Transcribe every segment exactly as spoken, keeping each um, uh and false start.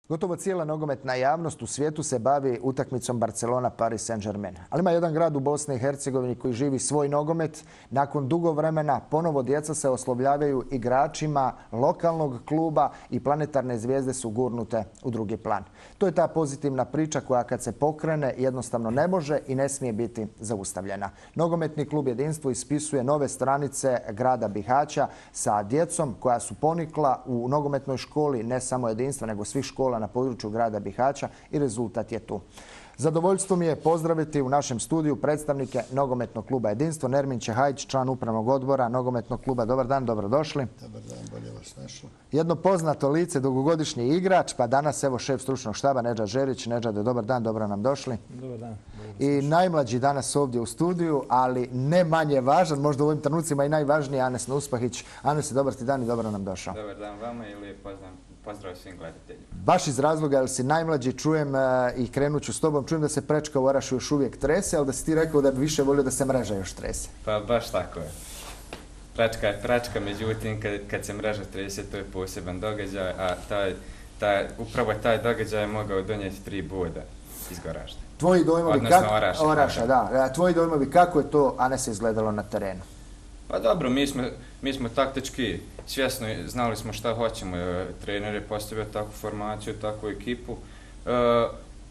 Gotovo cijela nogometna javnost u svijetu se bavi utakmicom Barcelona-Paris Saint-Germain. Ali ima jedan grad u Bosni i Hercegovini koji živi svoj nogomet. Nakon dugo vremena ponovo djeca se oslovljavaju igračima lokalnog kluba i planetarne zvijezde su gurnute u drugi plan. To je ta pozitivna priča koja kad se pokrene jednostavno ne može i ne smije biti zaustavljena. Nogometni klub Jedinstvo ispisuje nove stranice grada Bihaća sa djecom koja su ponikla u nogometnoj školi ne samo Jedinstva nego svih škola na području grada Bihaća i rezultat je tu. Zadovoljstvo mi je pozdraviti u našem studiju predstavnike Nogometnog kluba Jedinstvo. Nermin Čehajić, član upravnog odbora Nogometnog kluba. Dobar dan, dobrodošli. Dobar dan, bolje vas našlo. Jedno poznato lice, dugogodišnji igrač, pa danas evo šef stručnog štaba Nedžad Žerić. Nedžade, dobar dan, dobro nam došli. Dobar dan. I najmlađi danas ovdje u studiju, ali ne manje važan, možda u ovim trenucima i najvažniji, Anes Nuspahić. Anes, dobar ti dan i dobro nam došao. Dobar dan vama i lijep pozdrav, pozdrav svim gledateljima. Baš iz razloga, jer si najmlađi, čujem uh, i krenut ću s tobom, čujem da se prečka u Orašu još uvijek trese, ali da si ti rekao da bi više volio da se mreža još trese. Pa baš tako je. Pračka je pračka, međutim kad, kad se mreža trese to je poseban događaj, a taj, taj, upravo taj događaj je mogao donijeti tri boda iz Goražda. Tvoji dojmovi Odnosno kako, Oraša, Oraša, da. Tvoji dojmovi kako je to, a ne se izgledalo na terenu? Pa dobro, mi smo, mi smo taktički svjesno znali smo šta hoćemo. Trener je postavio takvu formaciju, takvu ekipu, e,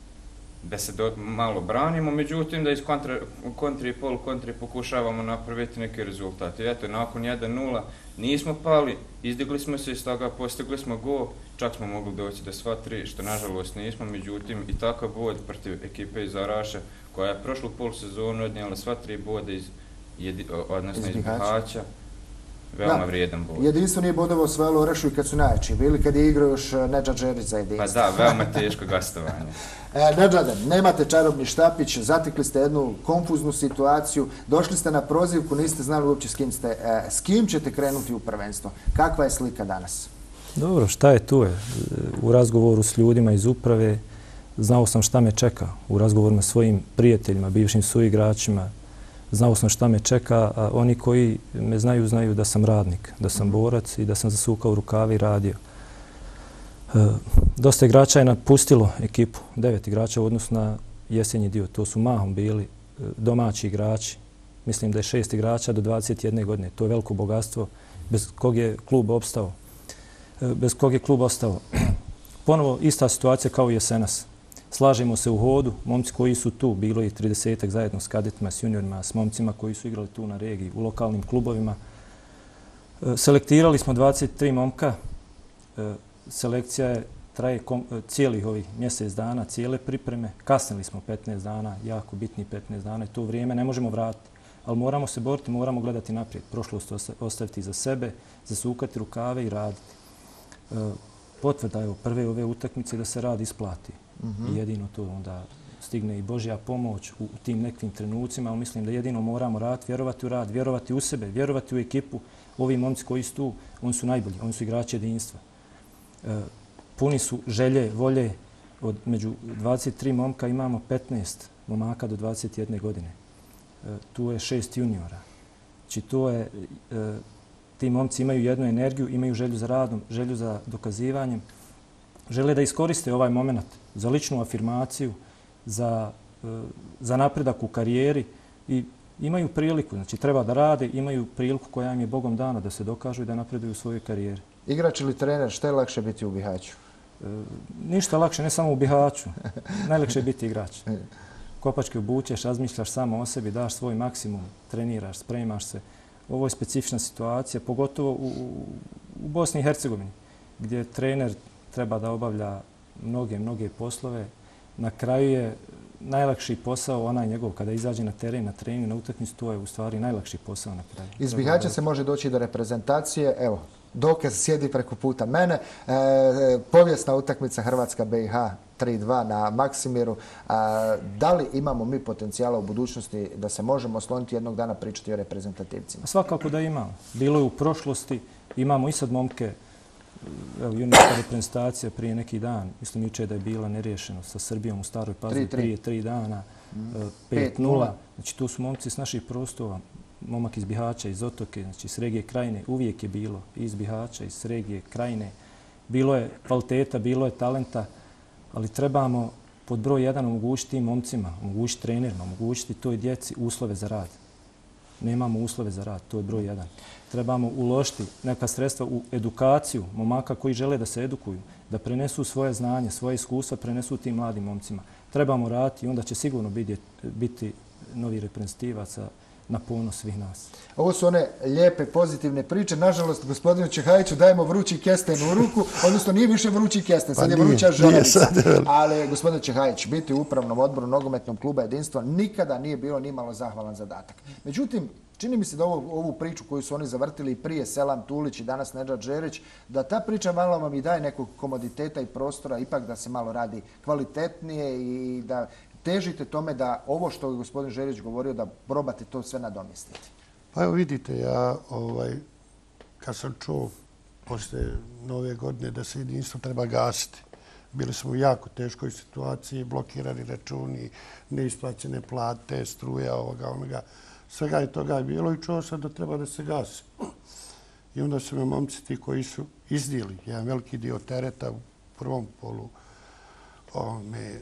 da se do, malo branimo, međutim da iz kontra, kontri i polu kontri pokušavamo napraviti neki rezultat. I eto, nakon jedan nula nismo pali, izdigli smo se iz toga, postigli smo gol, čak smo mogli doći do sva tri, što nažalost nismo, međutim i takav bod protiv ekipe iz Oraša, koja je prošlu polusezonu odnijela sva tri boda iz Jedi, odnosno iz Bihaća, veoma da. Vrijedan bod. Jedinstvo nije bodova osvojilo Orašu i kad su najjači bili, kad je igrao još Nedžad Žerić za Jedinstvo. Pa da, veoma teško gostovanje. e, Nedžade, nemate čarobni štapić, zatekli ste jednu konfuznu situaciju, došli ste na prozivku, niste znali uopće s kim ste, e, s kim ćete krenuti u prvenstvo. Kakva je slika danas? Dobro, šta je tu je? U razgovoru s ljudima iz uprave znao sam šta me čeka. U razgovorima s svojim prijateljima, bivšim suigračima, znao sam šta me čeka, a oni koji me znaju, znaju da sam radnik, da sam borac i da sam zasukao rukave i radio. E, dosta igrača je napustilo ekipu, devet igrača u odnosu na jesenji dio. To su mahom bili domaći igrači. Mislim da je šest igrača do dvadeset jedne godine. To je veliko bogatstvo bez kog je klub opstao. E, bez kog je klub ostao. Ponovo ista situacija kao i jesenas. Slažemo se u hodu, momci koji su tu, bilo je tridesetak zajedno s kadetima, s juniorima, s momcima koji su igrali tu na regiji, u lokalnim klubovima. Selektirali smo dvadeset tri momka. Selekcija je, traje cijelih ovih mjesec dana, cijele pripreme. Kasnili smo petnaest dana, jako bitni petnaest dana i to vrijeme ne možemo vratiti. Ali moramo se boriti, moramo gledati naprijed. Prošlost ostaviti za sebe, zasukati rukave i raditi. Potvrda je prve ove utakmice da se rad isplati. Mm-hmm. I jedino to onda stigne i Božja pomoć u, u tim nekim trenucima, ali mislim da jedino moramo raditi, vjerovati u rad, vjerovati u sebe, vjerovati u ekipu. Ovi momci koji su tu, oni su najbolji, oni su igrači Jedinstva. E, puni su želje, volje. Od među dvadeset tri momka imamo petnaest momaka do dvadeset jedne godine. E, tu je šest juniora. Znači to je, e, ti momci imaju jednu energiju, imaju želju za radom, želju za dokazivanjem. Žele da iskoriste ovaj moment za ličnu afirmaciju, za, za napredak u karijeri i imaju priliku. Znači, treba da rade, imaju priliku koja im je Bogom dana da se dokažu i da napreduju u svojoj karijeri. Igrač ili trener, što je lakše biti u Bihaću? E, ništa lakše, ne samo u Bihaću. Najlakše je biti igrač. Kopačke obučeš, razmišljaš samo o sebi, daš svoj maksimum, treniraš, spremaš se. Ovo je specifična situacija, pogotovo u, u Bosni i Hercegovini, gdje trener treba da obavlja mnoge, mnoge poslove. Na kraju je najlakši posao onaj njegov kada izađe na teren, na trening, na utakmicu, to je u stvari najlakši posao na kraju. Iz Bihaća se može doći do reprezentacije. Evo, dokaz sjedi preko puta mene. E, povijesna utakmica Hrvatska B i H tri dva na Maksimiru. A, da li imamo mi potencijala u budućnosti da se možemo osloniti jednog dana pričati o reprezentativcima? Svakako da imamo. Bilo je u prošlosti. Imamo i sad momke. Evo, juniorska reprezentacija prije neki dan, mislim jučer da je bila neriješeno sa Srbijom u Staroj Pazovi prije tri dana, pet nula. Znači, tu su momci s naših prostora, momak iz Bihaća, iz Otoke, znači s regije Krajine, uvijek je bilo iz Bihaća, iz regije Krajine. Bilo je kvaliteta, bilo je talenta. ali trebamo pod broj jedan omogućiti tim momcima, omogućiti trenerima, omogućiti toj djeci uslove za rad. Nemamo uslove za rad, to je broj jedan. Trebamo uložiti neka sredstva u edukaciju momaka koji žele da se edukuju, da prenesu svoje znanje, svoje iskustva, prenesu tim mladim momcima. Trebamo raditi i onda će sigurno biti, biti novi reprezentativaca na ponos svih nas. Ovo su one lijepe, pozitivne priče. Nažalost, gospodinu Čehajiću dajemo vrući kesten u ruku, odnosno nije više vrući kesten, sad je vruća žaravica. Ali, gospodin Čehajić, biti u upravnom odboru nogometnog kluba Jedinstvo nikada nije bilo ni malo zahvalan zadatak. Međutim, čini mi se da ovu, ovu priču koju su oni zavrtili i prije Selam Tulić i danas Nedžad Žerić, da ta priča malo vam i daje nekog komoditeta i prostora, ipak da se malo radi kvalitetnije i da težite tome da ovo što je gospodin Žerić govorio, da probate to sve nadomjestiti. Pa evo vidite, ja ovaj, kad sam čuo poslije nove godine da se Jedinstvo treba gasiti, bili smo u jako teškoj situaciji, blokirani računi, neisplaćene plate, struja, ovoga, onoga. Svega je toga bilo i čuo sam da treba da se gasi. I onda su me momci ti koji su iznijeli jedan veliki dio tereta u prvom polu ome,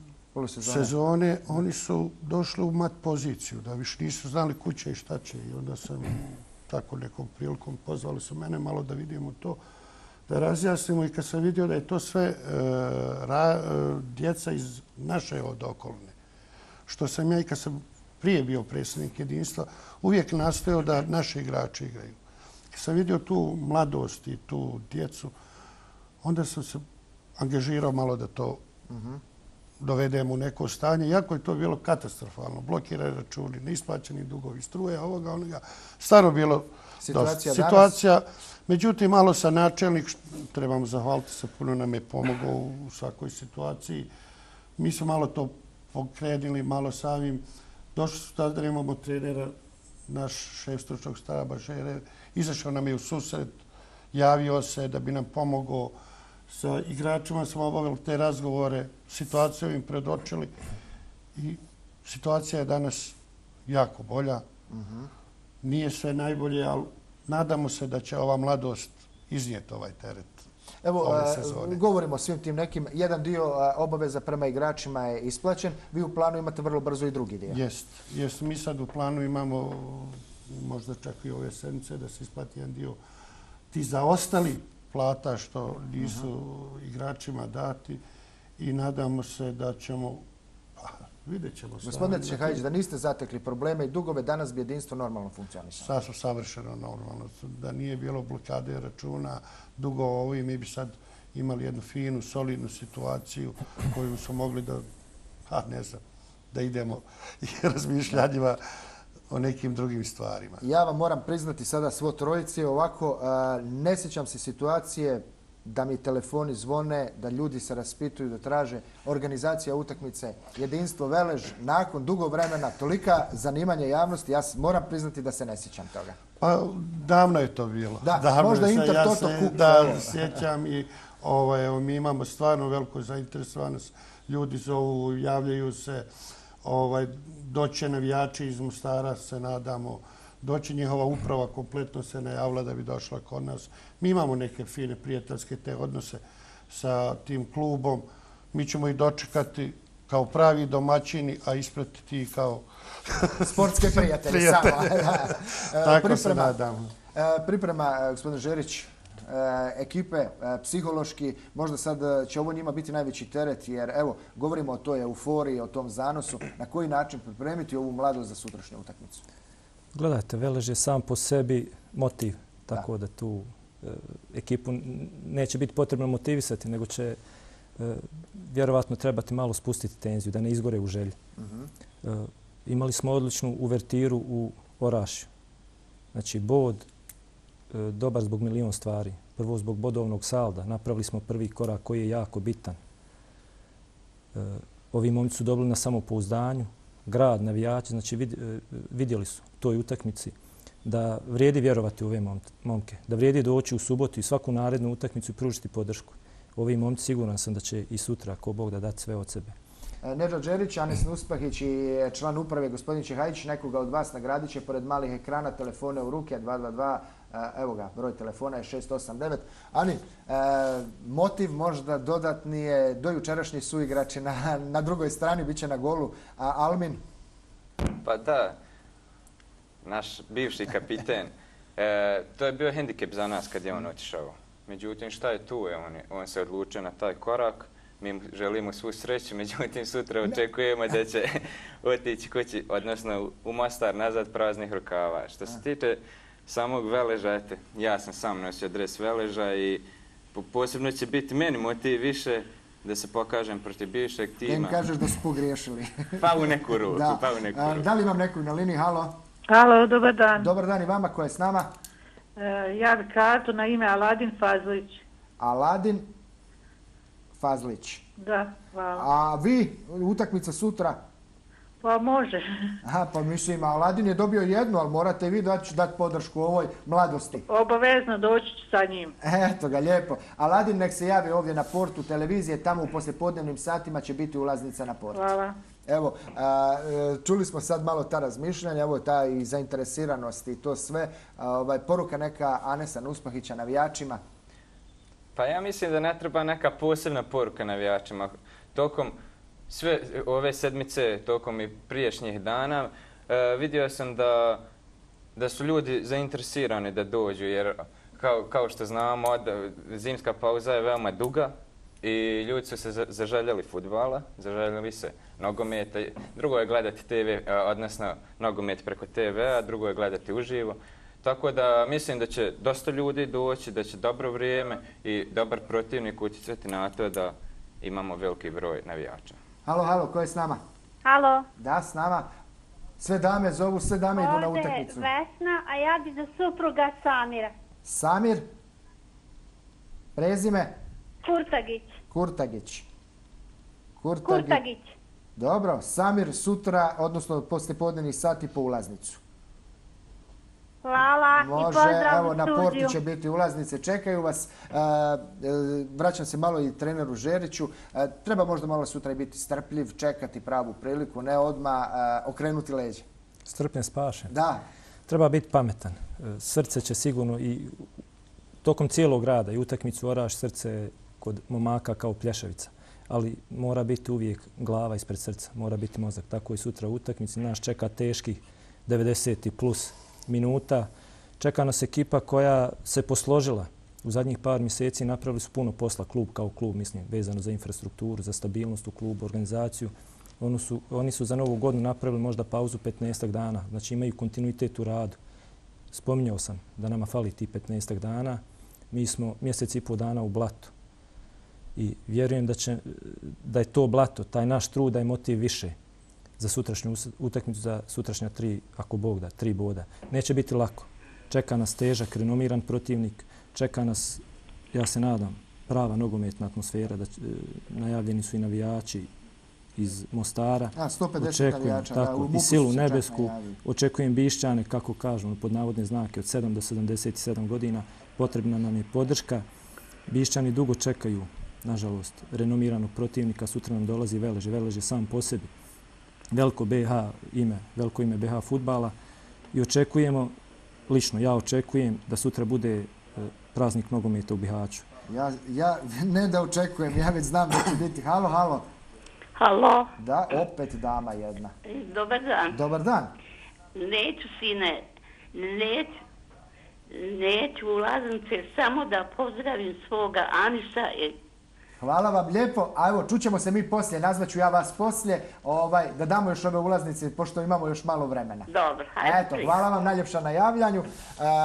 sezone, oni su došli u mat poziciju, da više nisu znali kuće i šta će. I onda sam tako nekom prilikom pozvali su mene malo da vidimo to, da razjasnimo i kad sam vidio da je to sve e, ra, e, djeca iz naše od okoline. Što sam ja i kad sam prije bio predsjednik Jedinstva, uvijek nastojao da naši igrači igraju. Kad sam vidio tu mladost i tu djecu, onda sam se angažirao malo da to uh-huh. dovedemo u neko stanje. Iako je to bilo katastrofalno, blokirani računi, neisplaćeni dugovi, struje, ovoga, onoga. Stvarno bilo situacija. Dosta. Situacija, međutim, malo sa načelnik, trebamo zahvaliti se, puno nam je pomogao u svakoj situaciji. Mi smo malo to pokrenuli, malo samim. Došli su tada da imamo trenera, naš šef stručnog štaba, Žerer, izašao nam je u susret, javio se da bi nam pomogao. Sa igračima smo obavili te razgovore, situaciju im predočili i situacija je danas jako bolja. Uh-huh. Nije sve najbolje, ali nadamo se da će ova mladost iznijeti ovaj teret. Evo, a, govorimo o svim tim nekim. Jedan dio a, obaveza prema igračima je isplaćen. Vi u planu imate vrlo brzo i drugi dio. Jest. Jest. Mi sad u planu imamo možda čak i ove sedmice da se isplati jedan dio ti zaostali plata što nisu uh-huh. igračima dati i nadamo se da ćemo, pa, vidjet ćemo. Gospodine Čehajić, da niste zatekli probleme i dugove, danas bi Jedinstvo normalno funkcionisalo. Sad su savršeno normalno. Da nije bilo blokade računa, dugo ovi, mi bi sad imali jednu finu, solidnu situaciju koju smo mogli da, ha, ne znam, da idemo i razmišljanjima o nekim drugim stvarima. Ja vam moram priznati sada svo trojici, ovako a, ne sjećam se situacije da mi telefoni zvone, da ljudi se raspituju, da traže organizacija utakmice, Jedinstvo Velež, nakon dugo vremena, tolika zanimanja javnosti, ja moram priznati da se ne sjećam toga. Pa davno je to bilo. Da, davno možda je, Inter ja Toto se, kup. Da, sjećam i ovaj, evo, mi imamo stvarno veliku zainteresovanost. Ljudi zovu, javljaju se, ovaj, doće navijači iz Mostara, se nadamo. Doći njihova uprava kompletno se najavila da bi došla kod nas. Mi imamo neke fine prijateljske te odnose sa tim klubom. Mi ćemo ih dočekati kao pravi domaćini, a ispratiti ih kao sportske prijatelje. Samo. Tako priprema, se nadamo. Priprema, gospodin Žerić, ekipe, psihološki, možda sad će ovo njima biti najveći teret, jer evo, govorimo o toj euforiji, o tom zanosu. Na koji način pripremiti ovu mladost za sutrašnju utakmicu? Gledajte, Velež je sam po sebi motiv, tako da, da tu e, ekipu neće biti potrebno motivisati, nego će e, vjerovatno trebati malo spustiti tenziju, da ne izgore u želji. Uh-huh. e, imali smo odličnu uvertiru u Orašju. Znači, bod e, dobar zbog milion stvari. Prvo zbog bodovnog salda. Napravili smo prvi korak koji je jako bitan. E, ovi momci su dobili na samopouzdanju. Grad, navijači, znači vid, vidjeli su u toj utakmici da vrijedi vjerovati u ove momke, da vrijedi doći u subotu i svaku narednu utakmicu i pružiti podršku. Ovi momci siguran sam da će i sutra, ako Bog da, dati sve od sebe. Nedžad Đerić, Anes Nuspahić i član uprave gospodin Čehajić, nekoga od vas nagradit će pored malih ekrana, telefone u ruke, dva dva dva, evo ga, broj telefona je šest osam devet. Ani, motiv možda dodatni je dojučerašnji suigrači na, na drugoj strani, bit će na golu. A Almin? Pa da, naš bivši kapiten, e, to je bio hendikep za nas kad je on otišao. Međutim, šta je tu? E, on, je, on se odlučio na taj korak. Mi želimo svu sreću, međutim sutra očekujemo da će otići kući, odnosno u Mostar nazad praznih rukava. Što se tiče samog Veleža, eto, ja sam sam nosio dres Veleža i posebno će biti meni motiv više da se pokažem protiv bivšeg tima. Da im kažeš da su pogriješili. Pa u neku ruku, da. pa u neku ruku. Da li imam neku na liniji? Halo? Halo, dobar dan. Dobar dan i vama, ko je s nama? E, ja bih kartu na ime Aladin Fazlić. Aladin Fazlić. Da, hvala. A vi, utakmica sutra? Pa može. Aha, pa mislim, Aladin je dobio jednu, ali morate vi dati dat podršku ovoj mladosti. Obavezno doći ću sa njim. Eto ga, lijepo. Aladin nek se javi ovdje na portu televizije, tamo u poslijepodnevnim satima će biti ulaznica na port. Hvala. Evo, a, čuli smo sad malo ta razmišljanja, evo ta i zainteresiranost i to sve. A, ovaj, poruka neka Anesa Nuspahića navijačima. Pa ja mislim da ne treba neka posebna poruka navijačima. Tokom sve ove sedmice, tokom i priješnjih dana, e, vidio sam da, da su ljudi zainteresirani da dođu, jer kao, kao što znamo, od, zimska pauza je veoma duga i ljudi su se zaželjeli fudbala, zaželjeli se nogometa. Drugo je gledati te ve, odnosno nogomet preko te ve, a drugo je gledati uživo. Tako da mislim da će dosta ljudi doći, da će dobro vrijeme i dobar protivnik utjecati na to da imamo veliki broj navijača. Halo, halo, ko je s nama? Halo. Da, s nama. Sve dame zovu, sve dame idu na Ovdje utakmicu. je Vesna, a ja bi za supruga Samira. Samir? Prezime? Kurtagić. Kurtagić. Kurtagić. Kurtagić. Dobro, Samir sutra, odnosno poslijepodnevnih sati po ulaznicu. Hvala Može, i pozdrav evo u na studiju. portu će biti ulaznice, čekaju vas. E, vraćam se malo i treneru Žeriću. E, treba možda malo sutra i biti strpljiv, čekati pravu priliku, ne odmah e, okrenuti leđe. Strpljen spašen. Da. Treba biti pametan. Srce će sigurno i tokom cijelog rada i utakmicu Oraš srce kod momaka kao plješavica. Ali mora biti uvijek glava ispred srca, mora biti mozak. Tako i sutra u utakmici. Nas čeka teških devedeset plus minuta. Čeka nas ekipa koja se posložila. U zadnjih par mjeseci napravili su puno posla, klub kao klub, mislim, vezano za infrastrukturu, za stabilnost u klubu, organizaciju. Oni su, oni su za novu godinu napravili možda pauzu petnaestak dana, znači imaju kontinuitet u radu. Spominjao sam da nama fali ti petnaestak dana. Mi smo mjesec i pol dana u blatu. I vjerujem da, će, da je to blato, taj naš trud, da je motiv više za sutrašnju utakmicu, za sutrašnja tri, ako Bog da, tri boda. Neće biti lako. Čeka nas težak, renomiran protivnik. Čeka nas, ja se nadam, prava nogometna atmosfera. Da, najavljeni su i navijači iz Mostara. A, sto pedeset očekujem, navijača, tako, da, u i silu se nebesku. Očekujem Bišćane, kako kažu, pod navodne znake, od sedam do sedamdeset sedam godina. Potrebna nam je podrška. Bišćani dugo čekaju, nažalost, renomiranog protivnika. Sutra nam dolazi Velež. Velež je sam po sebi veliko be ha ime, veliko ime be ha fudbala i očekujemo, lično ja očekujem da sutra bude praznik nogometa u Bihaću. Ja, ja ne da očekujem, ja već znam da će biti. Halo, halo. Halo. Da, opet dama jedna. Dobar dan. Dobar dan. Neću, sine, neću, neću ulaznice, samo da pozdravim svoga Anisa i Hvala vam lijepo. A evo, čućemo se mi poslije, nazvaću ja vas poslije, ovaj, da damo još ove ulaznice, pošto imamo još malo vremena. Dobro, hajde. Eto, hvala vam najljepša na javljanju. E,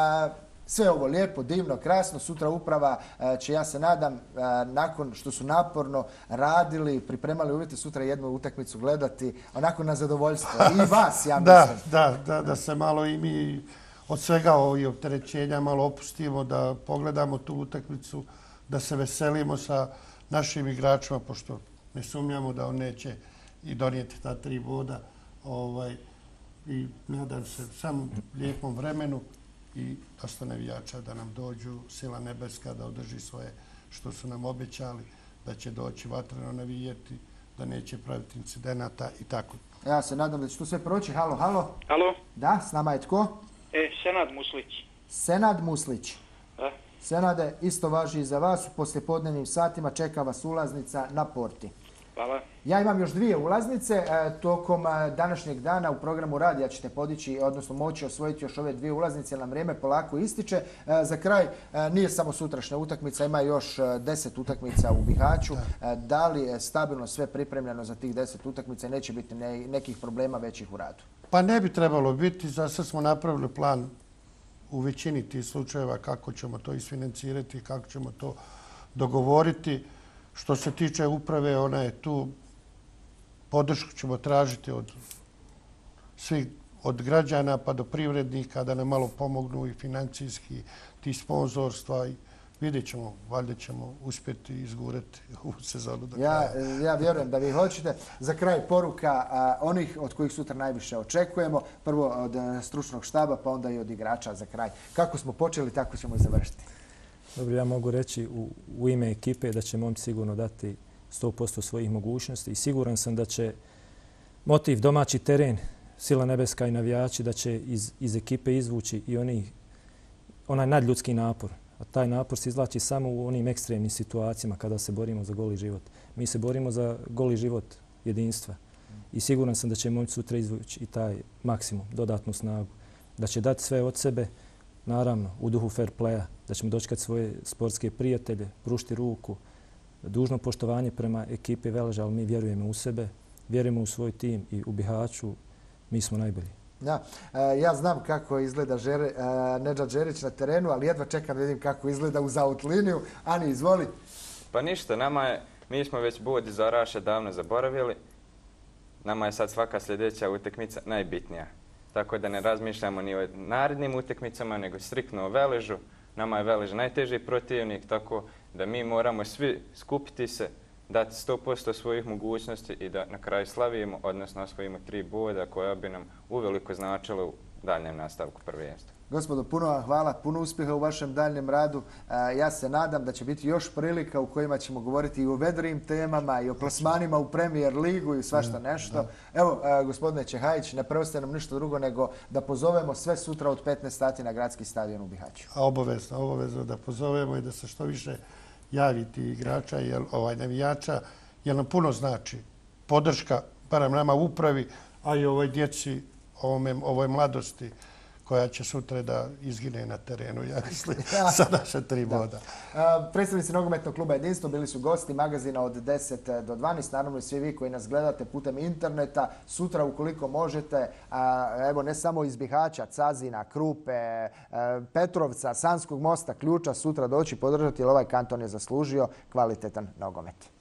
sve ovo lijepo, divno, krasno. Sutra uprava e, će, ja se nadam, e, nakon što su naporno radili, pripremali uvjete, sutra jednu utakmicu gledati, onako na zadovoljstvo. I vas, ja mislim. Da, da, da, da se malo i mi od svega ovih opterećenja malo opustimo, da pogledamo tu utakmicu, da se veselimo sa našim igračima, pošto ne sumnjamo da on neće i donijeti ta tri boda. Ovaj, I nadam se samo lijepom vremenu i dosta navijača da nam dođu, sila nebeska da održi svoje što su nam obećali, da će doći vatreno navijeti, da neće praviti incidenata i tako. Ja se nadam da će to sve proći. Halo, halo. Halo? Da, s nama je tko? E, Senad Muslić. Senad Muslić. Da. Senade, isto važi i za vas. U poslijepodnevnim satima čeka vas ulaznica na porti. Hvala. Ja imam još dvije ulaznice. E, tokom e, današnjeg dana u programu Radija ćete podići, odnosno moći osvojiti još ove dvije ulaznice, jer nam vrijeme polako ističe. E, za kraj, e, nije samo sutrašnja utakmica, ima još e, deset utakmica u Bihaću. Da. E, da li je stabilno sve pripremljeno za tih deset utakmica i neće biti ne, nekih problema većih u radu? Pa ne bi trebalo biti. Za sad smo napravili plan u većini tih slučajeva kako ćemo to isfinancirati i kako ćemo to dogovoriti. Što se tiče uprave, ona je tu, podršku ćemo tražiti od svih, od građana pa do privrednika da nam malo pomognu i financijski, ti sponzorstva i vidjet ćemo, valjda ćemo uspjeti izgurati ovu sezonu do kraja. Ja, ja vjerujem da vi hoćete. Za kraj poruka a, onih od kojih sutra najviše očekujemo. Prvo od a, stručnog štaba, pa onda i od igrača za kraj. Kako smo počeli, tako ćemo i završiti. Dobro, ja mogu reći u, u ime ekipe da će momci sigurno dati sto posto svojih mogućnosti i siguran sam da će motiv domaći teren, Sila nebeska i navijači da će iz, iz ekipe izvući i oni, onaj nadljudski napor. A taj napor se izvlači samo u onim ekstremnim situacijama kada se borimo za goli život. Mi se borimo za goli život jedinstva i siguran sam da će momci sutra izvući i taj maksimum, dodatnu snagu. Da će dati sve od sebe, naravno, u duhu fair playa, da ćemo dočekati svoje sportske prijatelje, pružiti ruku, dužno poštovanje prema ekipi Veleža, ali mi vjerujemo u sebe, vjerujemo u svoj tim i u Bihaću, mi smo najbolji. Ja, ja znam kako izgleda Žere, Nedžad Žerić na terenu, ali jedva čekam da vidim kako izgleda uz outliniju. Ani, izvoli. Pa ništa, nama je, mi smo već bod iz Oraša davno zaboravili. Nama je sad svaka sljedeća utakmica najbitnija. Tako da ne razmišljamo ni o narednim utakmicama, nego striktno o Veležu. Nama je Velež najteži protivnik, tako da mi moramo svi skupiti se, dati sto posto svojih mogućnosti i da na kraju slavimo, odnosno osvojimo tri boda koja bi nam uveliko značila u daljem nastavku prvenstva. Gospodo, puno vam hvala, puno uspjeha u vašem daljem radu. Ja se nadam da će biti još prilika u kojima ćemo govoriti i o vedrijim temama i o plasmanima u Premier ligu i svašta nešto. Evo, gospodine Čehajić, ne preostaje nam ništa drugo nego da pozovemo sve sutra od petnaest sati na gradski stadion u Bihaću. Obavezno, obavezno da pozovemo i da se što više javiti igrača, jel, ovaj, navijača, jer nam puno znači podrška, barem nama u upravi, a i ovoj djeci, ovome, ovoj mladosti koja će sutra da izgine na terenu, ja mislim, sa naše tri boda. Predstavnici Nogometnog kluba Jedinstvo bili su gosti magazina od deset do dvanaest. Naravno i svi vi koji nas gledate putem interneta. Sutra, ukoliko možete, evo ne samo iz Bihaća, Cazina, Krupe, Petrovca, Sanskog mosta, Ključa, sutra doći podržati, jer ovaj kanton je zaslužio kvalitetan nogomet.